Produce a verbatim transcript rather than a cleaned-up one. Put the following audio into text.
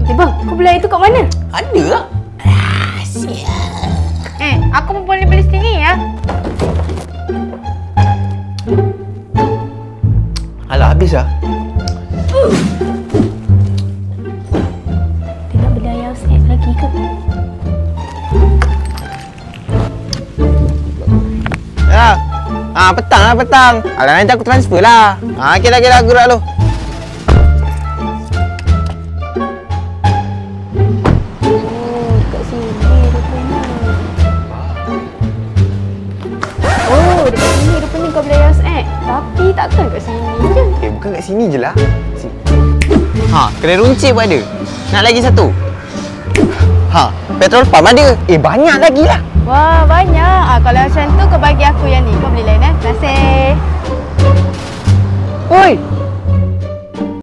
Eh bang, kau beli air tu kat mana? Ada lah. Rahsia. Eh, aku pun boleh beli sendiri ya. Alah, habis lah. Dia nak beli air Ausnet lagi ke? Ya. Ah, petang lah, petang. Alah, nanti aku transfer lah. Ah, okey dah, okey dah, aku gerak lu. Oh, dekat sini rupanya. Oh, dekat sini rupanya kau beli air Ausnet. Tapi takkan kat sini je. Eh, bukan kat sini je lah. Sini. Ha, kedai runcit pun ada. Nak lagi satu? Ha, petrol pump ada. Eh, banyak lagi lah. Wah, banyak. Ah, kalau macam tu kau bagi aku yang ni. Kau beli lain eh. Terima kasih. Oi,